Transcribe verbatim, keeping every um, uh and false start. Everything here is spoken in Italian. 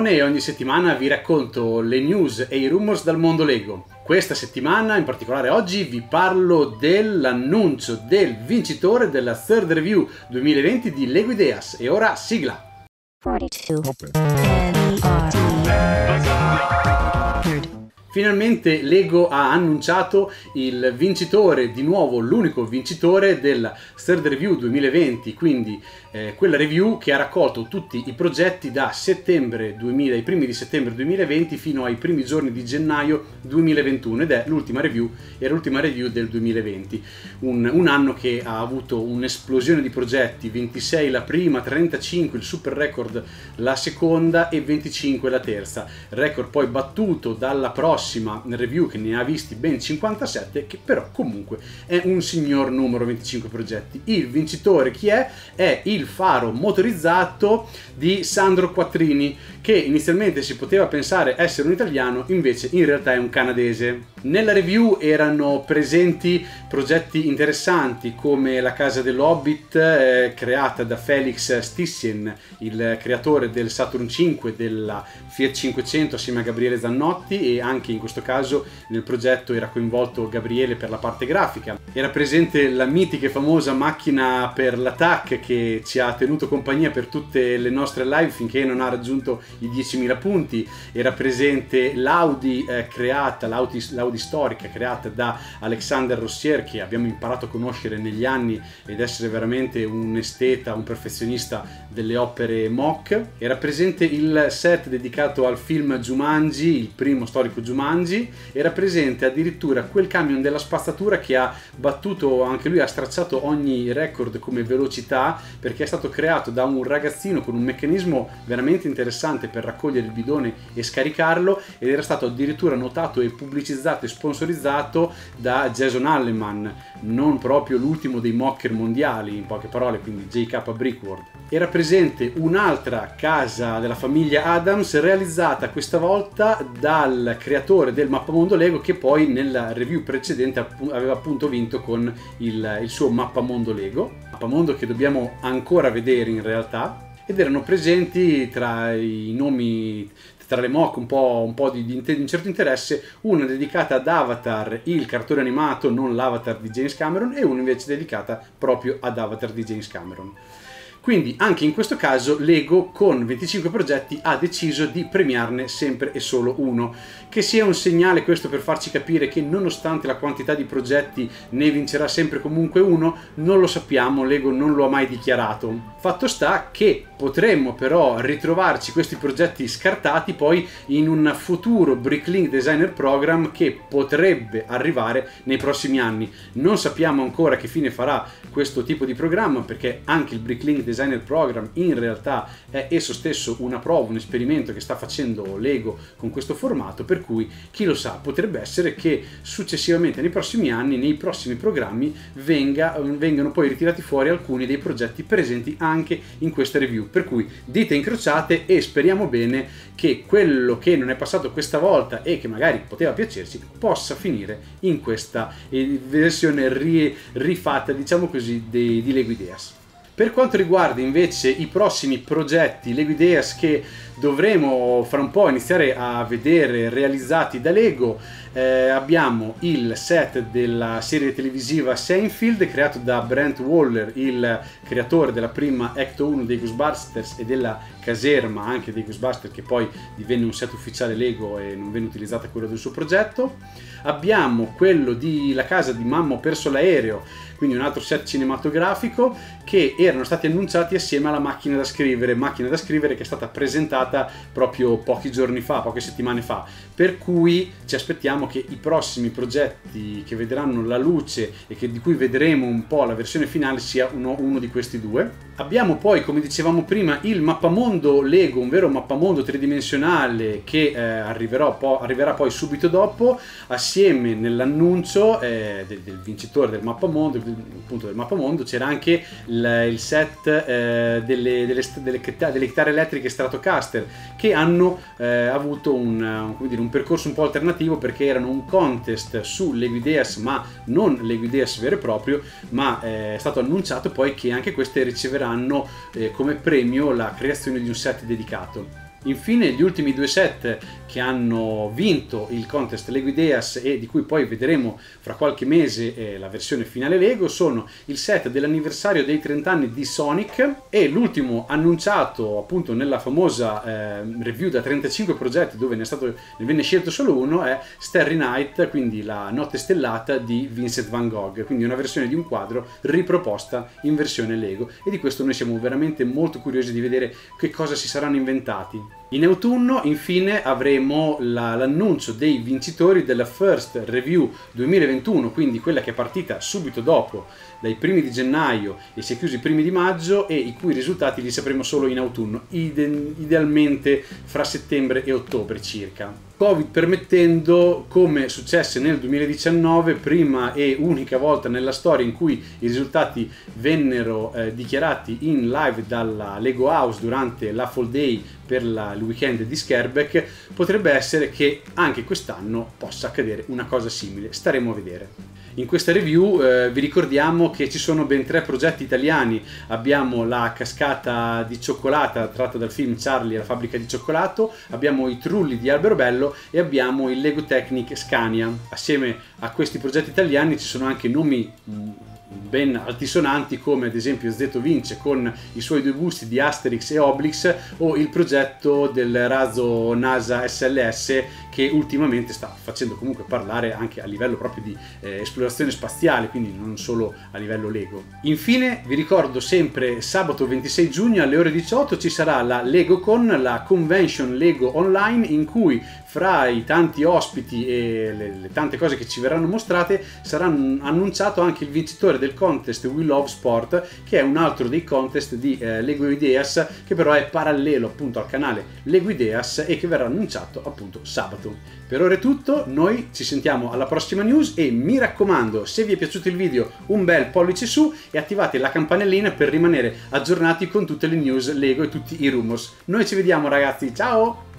E ogni settimana vi racconto le news e i rumors dal mondo Lego. Questa settimana, in particolare oggi, vi parlo dell'annuncio del vincitore della Third Review duemilaventi di Lego Ideas. E ora sigla! Finalmente Lego ha annunciato il vincitore, di nuovo l'unico vincitore della Third Review duemilaventi, quindi eh, quella review che ha raccolto tutti i progetti da settembre duemila, i primi di settembre duemilaventi fino ai primi giorni di gennaio duemilaventuno, ed è l'ultima review, è l'ultima review del duemilaventi, un, un anno che ha avuto un'esplosione di progetti, ventisei la prima, trentacinque il super record la seconda e venticinque la terza, record poi battuto dalla prossima review che ne ha visti ben cinquantasette, che però comunque è un signor numero, venticinque progetti. Il vincitore chi è? È il faro motorizzato di Sandro Quattrini, che inizialmente si poteva pensare essere un italiano, invece in realtà è un canadese. Nella review erano presenti progetti interessanti come la casa dell'Hobbit, eh, creata da Felix Stissen, il creatore del Saturn cinque, della Fiat cinquecento assieme a Gabriele Zannotti, e anche in questo caso nel progetto era coinvolto Gabriele per la parte grafica. Era presente la mitica e famosa macchina per l'attack che ci ha tenuto compagnia per tutte le nostre live finché non ha raggiunto i diecimila punti. Era presente l'Audi eh, creata, l'Audi, l'Audi storica creata da Alexander Rossier, che abbiamo imparato a conoscere negli anni ed essere veramente un esteta, un perfezionista delle opere M O C. Era presente il set dedicato al film Jumanji, il primo storico Jumanji. Era presente addirittura quel camion della spazzatura che ha battuto, anche lui ha stracciato ogni record come velocità, perché è stato creato da un ragazzino con un meccanismo veramente interessante per raccogliere il bidone e scaricarlo, ed era stato addirittura notato e pubblicizzato e sponsorizzato da Jason Alleman, non proprio l'ultimo dei mocker mondiali, in poche parole, quindi J K Brickworld. Era presente un'altra casa della famiglia Adams, realizzata questa volta dal creatore del mappamondo Lego, che poi nella review precedente aveva appunto vinto con il, il suo mappamondo Lego, mappamondo che dobbiamo ancora vedere in realtà. Ed erano presenti tra i nomi, tra le M O C un po', un po di, di, di un certo interesse, una dedicata ad Avatar, il cartone animato, non l'Avatar di James Cameron, e una invece dedicata proprio ad Avatar di James Cameron. Quindi anche in questo caso Lego con venticinque progetti ha deciso di premiarne sempre e solo uno. Che sia un segnale questo per farci capire che nonostante la quantità di progetti ne vincerà sempre comunque uno, non lo sappiamo, Lego non lo ha mai dichiarato. Fatto sta che potremmo però ritrovarci questi progetti scartati poi in un futuro Bricklink Designer Program che potrebbe arrivare nei prossimi anni. Non sappiamo ancora che fine farà questo tipo di programma, perché anche il Bricklink Designer Program in realtà è esso stesso una prova, un esperimento che sta facendo Lego con questo formato, per cui chi lo sa, potrebbe essere che successivamente nei prossimi anni, nei prossimi programmi, venga, vengano poi ritirati fuori alcuni dei progetti presenti anche in questa review, per cui dita incrociate e speriamo bene che quello che non è passato questa volta e che magari poteva piacerci possa finire in questa versione ri, rifatta, diciamo così, di, di Lego Ideas. Per quanto riguarda invece i prossimi progetti Lego Ideas che dovremo fra un po' iniziare a vedere realizzati da Lego, eh, abbiamo il set della serie televisiva Seinfeld, creato da Brent Waller, il creatore della prima Ecto uno dei Ghostbusters e della caserma anche dei Ghostbusters, che poi divenne un set ufficiale Lego e non venne utilizzato quello del suo progetto. Abbiamo quello di La casa di Mamma ho perso l'aereo, quindi un altro set cinematografico, che erano stati annunciati assieme alla macchina da scrivere, macchina da scrivere che è stata presentata proprio pochi giorni fa, poche settimane fa, per cui ci aspettiamo che i prossimi progetti che vedranno la luce e che, di cui vedremo un po' la versione finale, sia uno, uno di questi due. Abbiamo poi, come dicevamo prima, il mappamondo Lego, un vero mappamondo tridimensionale che eh, arriverò po- arriverà poi subito dopo, assieme nell'annuncio eh, del, del vincitore del mappamondo, appunto del mappamondo, c'era anche il, il set eh, delle, delle, delle, delle chitarre elettriche Stratocaster, che hanno eh, avuto un, un, come dire, un percorso un po' alternativo, perché erano un contest su Lego Ideas, ma non Lego Ideas vero e proprio, ma eh, è stato annunciato poi che anche queste riceveranno eh, come premio la creazione di un set dedicato. Infine gli ultimi due set che hanno vinto il contest Lego Ideas e di cui poi vedremo fra qualche mese eh, la versione finale Lego sono il set dell'anniversario dei trenta anni di Sonic e l'ultimo annunciato appunto nella famosa eh, review da trentacinque progetti dove ne, è stato, ne venne scelto solo uno è Starry Night, quindi la notte stellata di Vincent van Gogh, quindi una versione di un quadro riproposta in versione Lego e di questo noi siamo veramente molto curiosi di vedere che cosa si saranno inventati. In autunno infine avremo l'annuncio dei vincitori della First Review duemilaventuno, quindi quella che è partita subito dopo, dai primi di gennaio e si è chiusi i primi di maggio e i cui risultati li sapremo solo in autunno, ide idealmente fra settembre e ottobre circa. Covid permettendo, come successe nel duemiladiciannove, prima e unica volta nella storia in cui i risultati vennero eh, dichiarati in live dalla Lego House durante la Fall Day per la, il weekend di Scareback, potrebbe essere che anche quest'anno possa accadere una cosa simile, staremo a vedere. In questa review eh, vi ricordiamo che ci sono ben tre progetti italiani, abbiamo la cascata di cioccolata tratta dal film Charlie e la fabbrica di cioccolato, abbiamo i trulli di Alberobello e abbiamo il Lego Technic Scania. Assieme a questi progetti italiani ci sono anche nomi mh, ben altisonanti come ad esempio Zeto Vince con i suoi due busti di Asterix e Obelix o il progetto del razzo NASA S L S che ultimamente sta facendo comunque parlare anche a livello proprio di eh, esplorazione spaziale, quindi non solo a livello Lego. Infine vi ricordo sempre sabato ventisei giugno alle ore diciotto ci sarà la LegoCon, la convention Lego online in cui fra i tanti ospiti e le, le tante cose che ci verranno mostrate sarà annunciato anche il vincitore del contest We Love Sport, che è un altro dei contest di eh, Lego Ideas che però è parallelo appunto al canale Lego Ideas e che verrà annunciato appunto sabato. Per ora è tutto, noi ci sentiamo alla prossima news e mi raccomando, se vi è piaciuto il video un bel pollice su e attivate la campanellina per rimanere aggiornati con tutte le news Lego e tutti i rumors. Noi ci vediamo ragazzi, ciao!